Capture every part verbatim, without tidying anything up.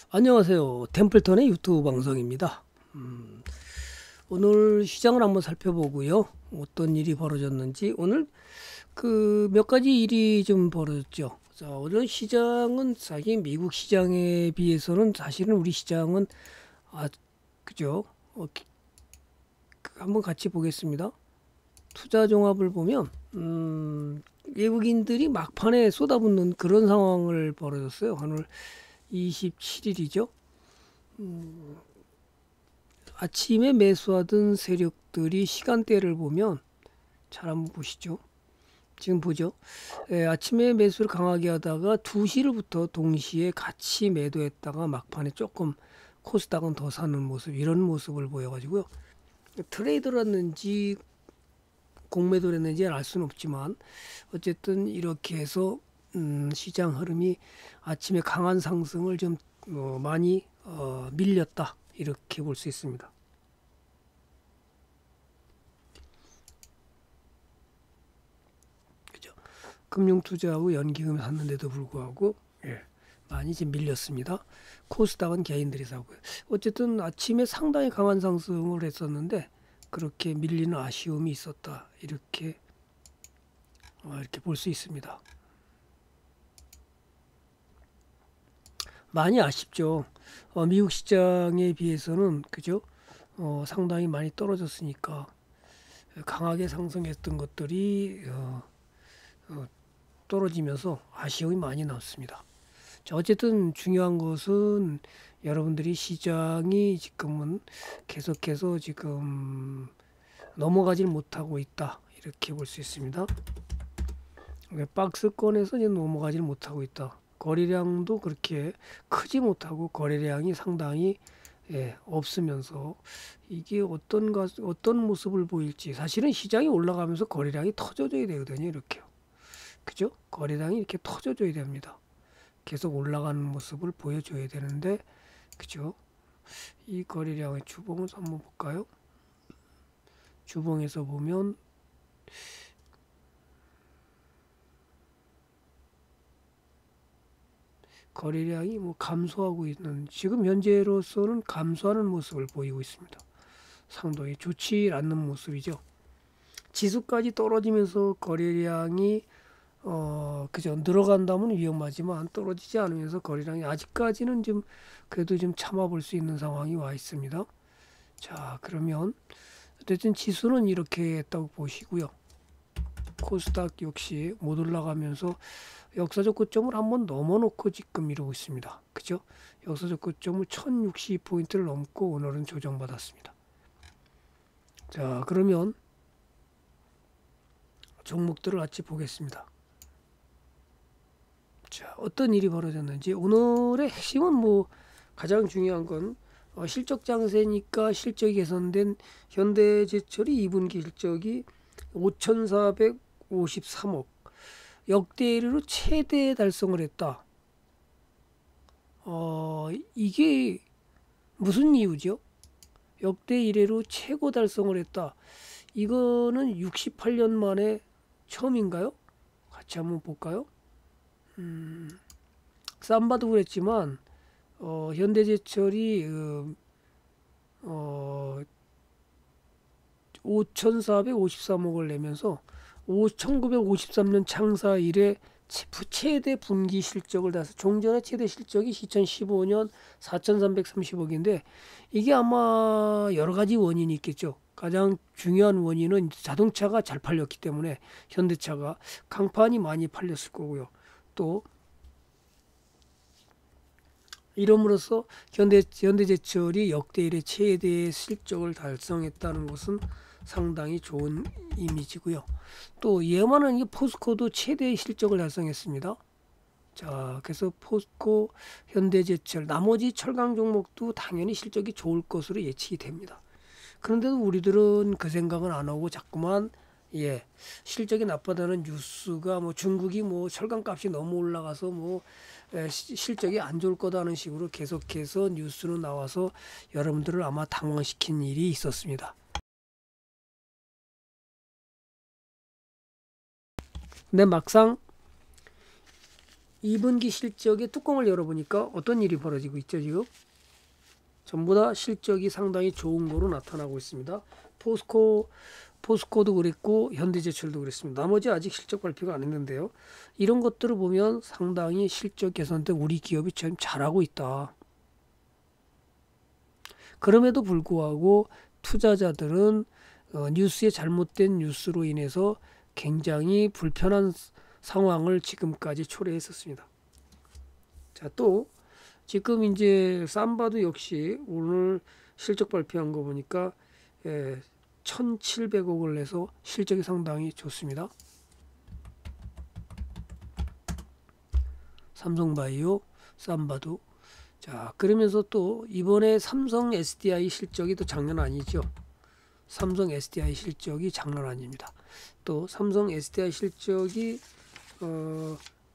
안녕하세요. 템플턴의 유튜브 방송입니다. 음, 오늘 시장을 한번 살펴보고요. 어떤 일이 벌어졌는지 오늘 그 몇 가지 일이 좀 벌어졌죠. 자, 오늘 시장은 사실 미국 시장에 비해서는 사실은 우리 시장은 아 그죠? 어, 기- 그 한번 같이 보겠습니다. 투자 종합을 보면 음, 외국인들이 막판에 쏟아붓는 그런 상황을 벌어졌어요. 오늘 이십칠 일이죠. 아침에 매수하던 세력들이 시간대를 보면 잘 한번 보시죠. 지금 보죠. 예, 아침에 매수를 강하게 하다가 두 시부터 동시에 같이 매도했다가 막판에 조금 코스닥은 더 사는 모습, 이런 모습을 보여가지고요. 트레이더였는지 공매도를 했는지 알 수는 없지만 어쨌든 이렇게 해서 음, 시장 흐름이 아침에 강한 상승을 좀 어, 많이 어, 밀렸다, 이렇게 볼 수 있습니다. 그죠? 금융투자하고 연기금 샀는데도 불구하고 예, 많이 지금 밀렸습니다. 코스닥은 개인들이 사고요. 어쨌든 아침에 상당히 강한 상승을 했었는데 그렇게 밀리는 아쉬움이 있었다, 이렇게 어, 이렇게 볼 수 있습니다. 많이 아쉽죠. 어, 미국 시장에 비해서는 그죠? 어, 상당히 많이 떨어졌으니까 강하게 상승했던 것들이 어, 어, 떨어지면서 아쉬움이 많이 남습니다. 자, 어쨌든 중요한 것은 여러분들이 시장이 지금은 계속해서 지금 넘어가질 못하고 있다, 이렇게 볼 수 있습니다. 박스권에서 이제 넘어가질 못하고 있다. 거래량도 그렇게 크지 못하고 거래량이 상당히 예, 없으면서 이게 어떤 가, 어떤 모습을 보일지, 사실은 시장이 올라가면서 거래량이 터져줘야 되거든요. 이렇게요. 그죠? 거래량이 이렇게 터져줘야 됩니다. 계속 올라가는 모습을 보여줘야 되는데, 그죠? 이 거래량의 주봉을 한번 볼까요? 주봉에서 보면 거래량이 뭐 감소하고 있는, 지금 현재로서는 감소하는 모습을 보이고 있습니다. 상당히 좋지 않는 모습이죠. 지수까지 떨어지면서 거래량이 어 그죠, 늘어간다면 위험하지만 떨어지지 않으면서 거래량이 아직까지는 좀 그래도 좀 참아볼 수 있는 상황이 와 있습니다. 자, 그러면 어쨌든 지수는 이렇게 했다고 보시고요. 코스닥 역시 못 올라가면서 역사적 고점을 한번 넘어놓고 지금 이러고 있습니다. 그죠? 역사적 고점을 천육십 포인트를 넘고 오늘은 조정받았습니다. 자, 그러면 종목들을 같이 보겠습니다. 자, 어떤 일이 벌어졌는지. 오늘의 핵심은 뭐 가장 중요한 건 어, 실적 장세니까 실적이 개선된 현대제철이 이 분기 실적이 오천사백오십삼억, 역대 이래로 최대 달성을 했다. 어, 이게 무슨 이유죠? 역대 이래로 최고 달성을 했다. 이거는 육십팔 년 만에 처음인가요? 같이 한번 볼까요? 음, 삼바도 그랬지만 어, 현대제철이 어, 어, 오천사백오십삼억을 내면서 천구백오십삼 년 창사 이래 최대 분기 실적을 달성, 종전의 최대 실적이 이천십오 년 사천삼백삼십억인데 이게 아마 여러 가지 원인이 있겠죠. 가장 중요한 원인은 자동차가 잘 팔렸기 때문에 현대차가 강판이 많이 팔렸을 거고요. 또 이름으로써 현대 현대제철이 역대 이래 최대 실적을 달성했다는 것은 상당히 좋은 이미지고요. 또 이에만은 이 포스코도 최대 실적을 달성했습니다. 자, 그래서 포스코, 현대제철, 나머지 철강 종목도 당연히 실적이 좋을 것으로 예측이 됩니다. 그런데도 우리들은 그 생각은 안 하고 자꾸만 예, 실적이 나쁘다는 뉴스가 뭐 중국이 뭐 철강값이 너무 올라가서 뭐 에, 시- 실적이 안 좋을 거다는 식으로 계속해서 뉴스는 나와서 여러분들을 아마 당황시킨 일이 있었습니다. 근데 막상 이 분기 실적의 뚜껑을 열어보니까 어떤 일이 벌어지고 있죠. 지금 전부 다 실적이 상당히 좋은 거로 나타나고 있습니다. 포스코, 포스코도 그랬고 현대제철도 그랬습니다. 나머지 아직 실적 발표가 안 했는데요. 이런 것들을 보면 상당히 실적 개선된 우리 기업이 참 잘하고 있다. 그럼에도 불구하고 투자자들은 어, 뉴스의 잘못된 뉴스로 인해서 굉장히 불편한 상황을 지금까지 초래했었습니다. 자, 또 지금 이제 삼바도 역시 오늘 실적 발표한 거 보니까 예, 천칠백억을 내서 실적이 상당히 좋습니다. 삼성바이오, 삼바도. 자, 그러면서 또 이번에 삼성 에스디아이 실적이 또 장난 아니죠. 삼성 에스디아이 실적이 장난 아닙니다. 또 삼성 에스디아이 실적이 어,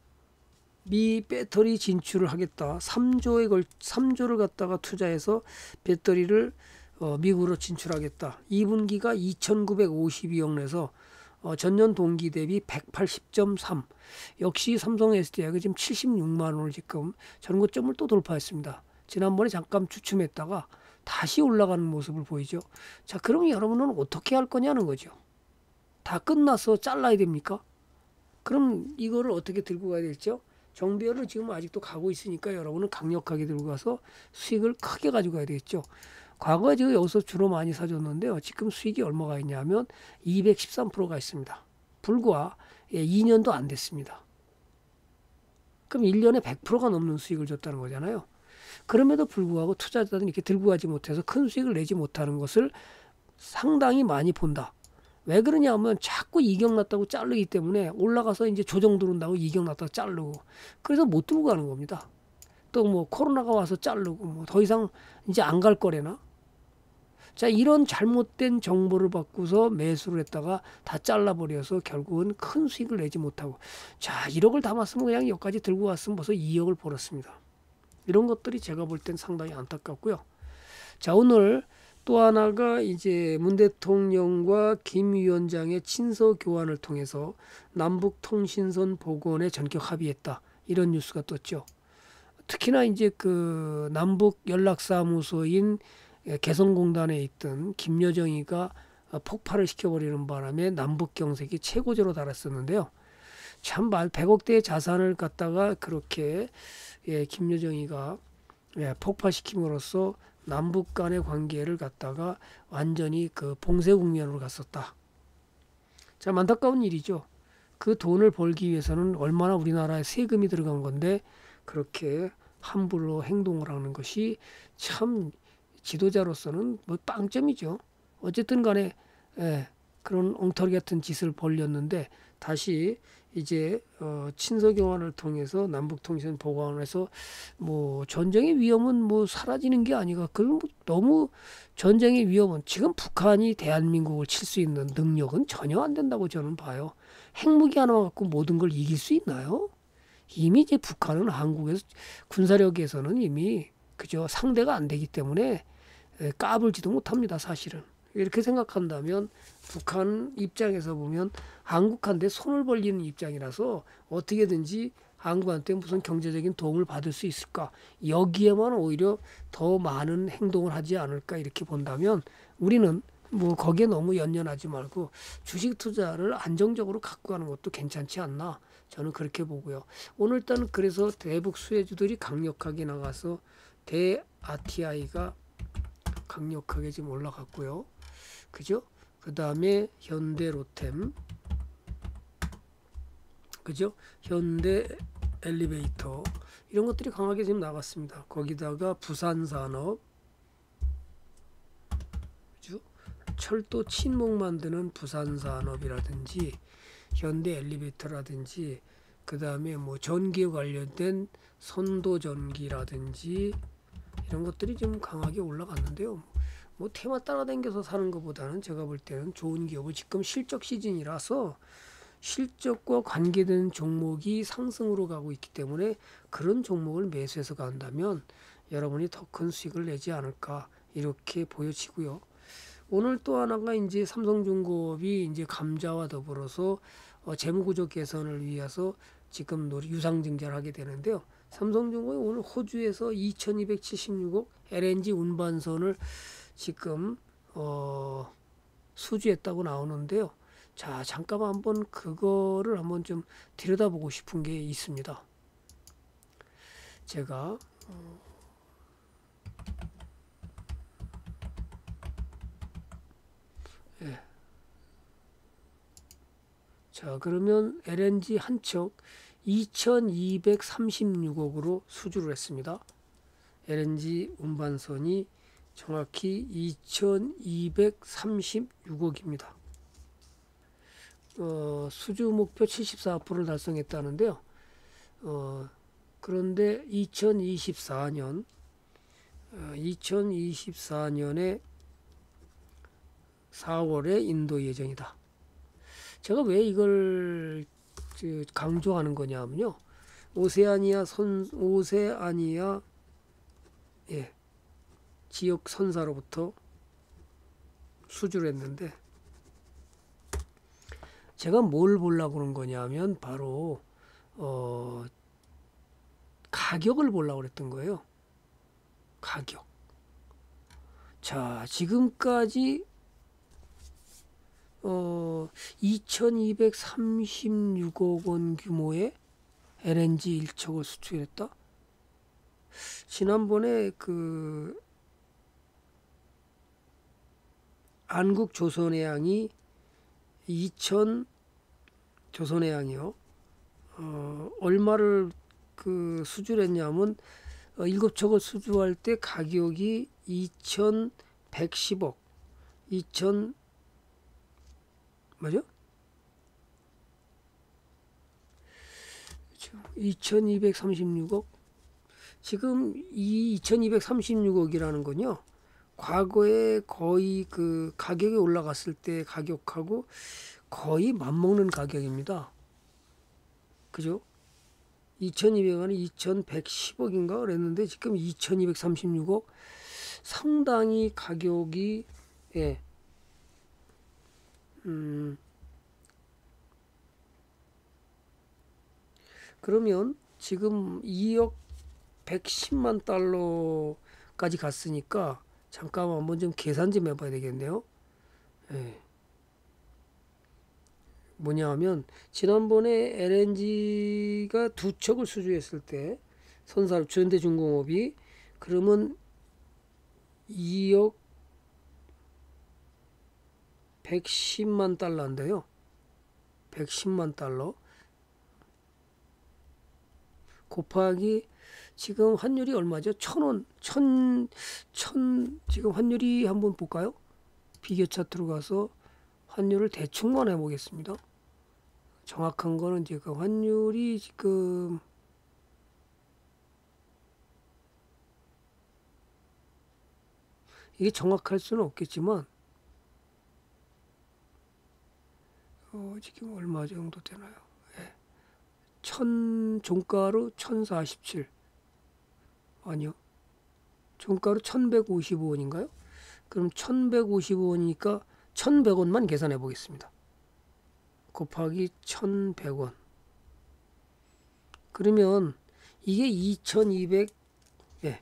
미 배터리 진출을 하겠다. 삼조에 걸 삼조를 갖다가 투자해서 배터리를 어, 미국으로 진출하겠다. 이 분기가 이천구백오십이억 내서 어, 전년 동기 대비 백팔십 점 삼. 역시 삼성 에스디아이가 지금 칠십육만 원을 지금 전고점을 또 돌파했습니다. 지난번에 잠깐 주춤했다가 다시 올라가는 모습을 보이죠. 자, 그러면 여러분은 어떻게 할 거냐는 거죠. 다 끝나서 잘라야 됩니까? 그럼 이거를 어떻게 들고 가야 될죠? 정비열을 지금 아직도 가고 있으니까 여러분은 강력하게 들고 가서 수익을 크게 가지고 가야 되겠죠. 과거에 제가 여기서 주로 많이 사줬는데요. 지금 수익이 얼마가 있냐면 이백십삼 퍼센트가 있습니다. 불과 이 년도 안 됐습니다. 그럼 일 년에 백 퍼센트가 넘는 수익을 줬다는 거잖아요. 그럼에도 불구하고 투자자들은 이렇게 들고 가지 못해서 큰 수익을 내지 못하는 것을 상당히 많이 본다. 왜 그러냐 하면 자꾸 이격 났다고 자르기 때문에 올라가서 이제 조정 들어온다고 이격 났다고 자르고 그래서 못 들고 가는 겁니다. 또 뭐 코로나가 와서 자르고 뭐 더 이상 이제 안 갈 거래나. 자, 이런 잘못된 정보를 받고서 매수를 했다가 다 잘라버려서 결국은 큰 수익을 내지 못하고, 자, 일억을 담았으면 그냥 여기까지 들고 왔으면 벌써 이억을 벌었습니다. 이런 것들이 제가 볼 땐 상당히 안타깝고요. 자, 오늘 또 하나가 이제 문 대통령과 김 위원장의 친서 교환을 통해서 남북 통신선 복원에 전격 합의했다. 이런 뉴스가 떴죠. 특히나 이제 그 남북 연락사무소인 개성공단에 있던 김여정이가 폭발을 시켜버리는 바람에 남북 경색이 최고조로 달았었는데요. 참 말 백억대의 자산을 갖다가 그렇게 예, 김여정이가 예, 폭파시킴으로써 남북 간의 관계를 갖다가 완전히 그 봉쇄 국면으로 갔었다. 참 안타까운 일이죠. 그 돈을 벌기 위해서는 얼마나 우리나라에 세금이 들어간 건데 그렇게 함부로 행동을 하는 것이 참 지도자로서는 뭐 빵점이죠. 어쨌든 간에 예, 그런 엉터리 같은 짓을 벌였는데 다시 이제 어, 친서 교환을 통해서 남북 통신 보관해서 뭐 전쟁의 위험은 뭐 사라지는 게 아니가. 그럼 너무 전쟁의 위험은 지금 북한이 대한민국을 칠 수 있는 능력은 전혀 안 된다고 저는 봐요. 핵무기 하나 갖고 모든 걸 이길 수 있나요? 이미 이제 북한은 한국에서 군사력에서는 이미 그저 상대가 안 되기 때문에 까불지도 못합니다. 사실은. 이렇게 생각한다면 북한 입장에서 보면 한국한테 손을 벌리는 입장이라서 어떻게든지 한국한테 무슨 경제적인 도움을 받을 수 있을까, 여기에만 오히려 더 많은 행동을 하지 않을까 이렇게 본다면 우리는 뭐 거기에 너무 연연하지 말고 주식 투자를 안정적으로 갖고 가는 것도 괜찮지 않나, 저는 그렇게 보고요. 오늘 일단 그래서 대북 수혜주들이 강력하게 나가서 대아티아이가 강력하게 지금 올라갔고요. 그죠? 그 다음에 현대 로템, 그죠? 현대 엘리베이터, 이런 것들이 강하게 지금 나갔습니다. 거기다가 부산산업, 그죠? 철도 친목 만드는 부산산업이라든지 현대 엘리베이터라든지 그 다음에 뭐 전기에 관련된 선도전기라든지 이런 것들이 좀 강하게 올라갔는데요. 뭐 테마 따라다녀서 사는 것보다는 제가 볼 때는 좋은 기업을, 지금 실적 시즌이라서 실적과 관계된 종목이 상승으로 가고 있기 때문에 그런 종목을 매수해서 간다면 여러분이 더 큰 수익을 내지 않을까 이렇게 보여지고요. 오늘 또 하나가 이제 삼성중공업이 이제 감자와 더불어서 어, 재무구조 개선을 위해서 지금 유상증자를 하게 되는데요. 삼성중공이 오늘 호주에서 이천이백칠십육억 엘엔지 운반선을 지금 어, 수주했다고 나오는데요. 자, 잠깐만 한번 그거를 한번 좀 들여다보고 싶은 게 있습니다. 제가 어, 예. 자, 그러면 엘엔지 한 척 이천이백삼십육억으로 수주를 했습니다. 엘엔지 운반선이 정확히 이천이백삼십육억입니다. 어, 수주 목표 칠십사 퍼센트를 달성했다는데요. 어, 그런데 이천이십사 년 어, 이천이십사 년에 사월에 인도 예정이다. 제가 왜 이걸 강조하는 거냐면요. 오세아니아 선 오세아니아 예, 지역 선사로부터 수주를 했는데 제가 뭘 보려고 그런 거냐면 바로 어, 가격을 보려고 그랬던 거예요. 가격. 자, 지금까지 어, 이천이백삼십육억 원 규모의 엘엔지 일 척을 수출했다. 지난번에 그 안국 조선해양이 이천 조선해양이요. 어, 얼마를 그 수주를 했냐면 어, 일곱 척을 수주할 때 가격이 이천백십억, 이천 맞아? 이천이백삼십육억. 지금 이 이천이백삼십육억이라는 건요. 과거에 거의 그 가격이 올라갔을 때 가격하고 거의 맞먹는 가격입니다. 그죠? 이천이백은 이천백십억인가 그랬는데 지금 이천이백삼십육억. 상당히 가격이 예. 음. 그러면 지금 이억 백십만 달러까지 갔으니까 잠깐만 한번 좀 계산 좀 해봐야 되겠네요. 예. 뭐냐 하면 지난번에 엘엔지가 두 척을 수주했을 때 선사로 현대중공업이 그러면 이억 백십만 달러인데요. 백십만 달러 곱하기 지금 환율이 얼마죠? 천 원, 천, 천, 지금 환율이 한번 볼까요? 비교 차트로 가서 환율을 대충만 해보겠습니다. 정확한 거는 지금 환율이 지금 이게 정확할 수는 없겠지만 어, 지금 얼마 정도 되나요? 예. 천 종가로 천사십칠 아니요. 종가로 천백오십오 원인가요? 그럼 천백오십오 원이니까 천백 원만 계산해 보겠습니다. 곱하기 천백 원. 그러면 이게 이천이백, 예,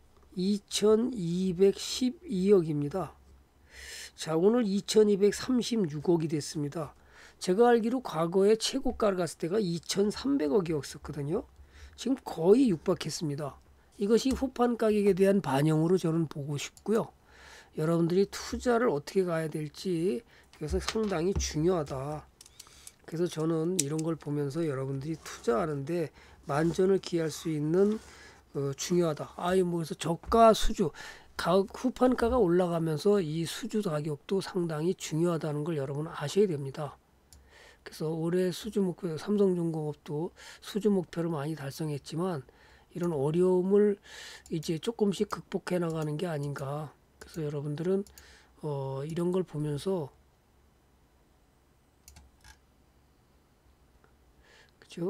이천이백십이억입니다. 자, 오늘 이천이백삼십육억이 됐습니다. 제가 알기로 과거에 최고가를 갔을 때가 이천삼백억이었거든요. 지금 거의 육박했습니다. 이것이 후판 가격에 대한 반영으로 저는 보고 싶고요. 여러분들이 투자를 어떻게 가야 될지 그래서 상당히 중요하다. 그래서 저는 이런 걸 보면서 여러분들이 투자하는데 만전을 기할 수 있는 어, 중요하다. 아이 뭐 그래서 저가 수주 가, 후판가가 올라가면서 이 수주 가격도 상당히 중요하다는 걸 여러분 아셔야 됩니다. 그래서 올해 수주 목표 삼성중공업도 수주 목표를 많이 달성했지만 이런 어려움을 이제 조금씩 극복해 나가는 게 아닌가. 그래서 여러분들은 어, 이런 걸 보면서 그죠?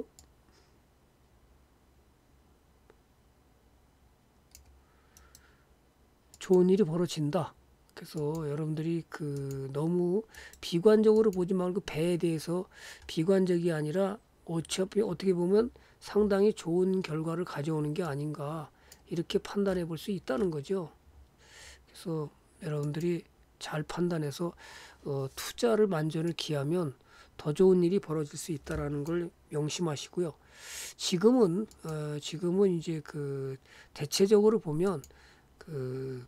좋은 일이 벌어진다. 그래서 여러분들이 그 너무 비관적으로 보지 말고 배에 대해서 비관적이 아니라 어차피 어떻게 보면 상당히 좋은 결과를 가져오는 게 아닌가 이렇게 판단해 볼 수 있다는 거죠. 그래서 여러분들이 잘 판단해서 어, 투자를 만전을 기하면 더 좋은 일이 벌어질 수 있다라는 걸 명심하시고요. 지금은 어, 지금은 이제 그 대체적으로 보면 그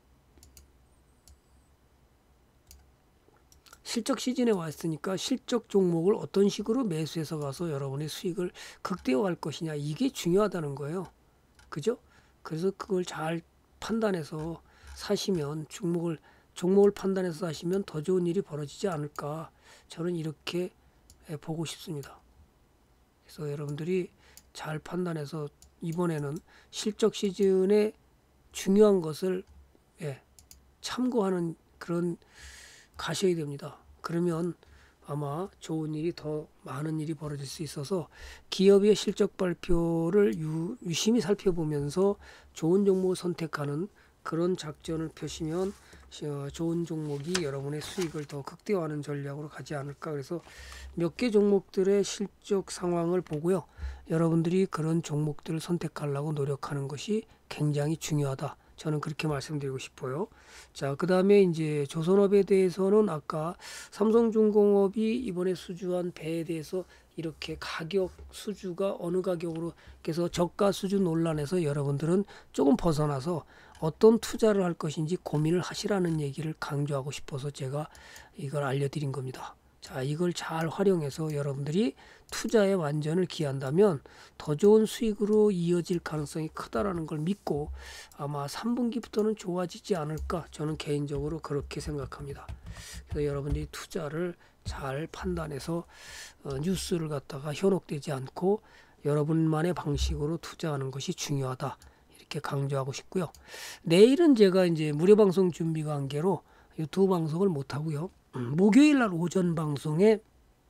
실적 시즌에 왔으니까 실적 종목을 어떤 식으로 매수해서 가서 여러분의 수익을 극대화할 것이냐 이게 중요하다는 거예요. 그죠? 그래서 그걸 잘 판단해서 사시면 종목을 종목을 판단해서 사시면 더 좋은 일이 벌어지지 않을까 저는 이렇게 보고 싶습니다. 그래서 여러분들이 잘 판단해서 이번에는 실적 시즌에 중요한 것을 예, 참고하는 그런 가셔야 됩니다. 그러면 아마 좋은 일이 더 많은 일이 벌어질 수 있어서 기업의 실적 발표를 유, 유심히 살펴보면서 좋은 종목을 선택하는 그런 작전을 펴시면 좋은 종목이 여러분의 수익을 더 극대화하는 전략으로 가지 않을까. 그래서 몇 개 종목들의 실적 상황을 보고요. 여러분들이 그런 종목들을 선택하려고 노력하는 것이 굉장히 중요하다. 저는 그렇게 말씀드리고 싶어요. 자, 그 다음에 이제 조선업에 대해서는 아까 삼성중공업이 이번에 수주한 배에 대해서 이렇게 가격 수주가 어느 가격으로 그래서 저가 수주 논란에서 여러분들은 조금 벗어나서 어떤 투자를 할 것인지 고민을 하시라는 얘기를 강조하고 싶어서 제가 이걸 알려드린 겁니다. 자, 이걸 잘 활용해서 여러분들이 투자에 완전을 기한다면 더 좋은 수익으로 이어질 가능성이 크다라는 걸 믿고 아마 삼 분기부터는 좋아지지 않을까 저는 개인적으로 그렇게 생각합니다. 그래서 여러분들이 투자를 잘 판단해서 어, 뉴스를 갖다가 현혹되지 않고 여러분만의 방식으로 투자하는 것이 중요하다. 이렇게 강조하고 싶고요. 내일은 제가 이제 무료 방송 준비 관계로 유튜브 방송을 못 하고요. 음, 목요일 날 오전 방송에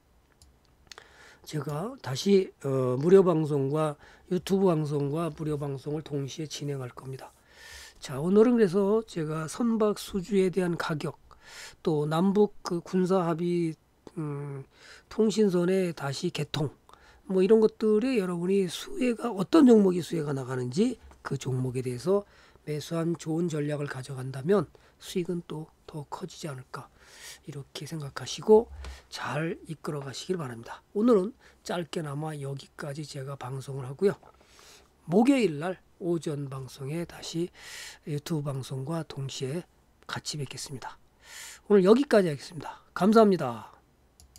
제가 다시 어, 무료 방송과 유튜브 방송과 무료 방송을 동시에 진행할 겁니다. 자, 오늘은 그래서 제가 선박 수주에 대한 가격 또 남북 그 군사 합의 음, 통신선의 다시 개통 뭐 이런 것들에 여러분이 수혜가 어떤 종목이 수혜가 나가는지 그 종목에 대해서 매수한 좋은 전략을 가져간다면 수익은 또 더 커지지 않을까 이렇게 생각하시고 잘 이끌어 가시길 바랍니다. 오늘은 짧게나마 여기까지 제가 방송을 하고요. 목요일 날 오전 방송에 다시 유튜브 방송과 동시에 같이 뵙겠습니다. 오늘 여기까지 하겠습니다. 감사합니다.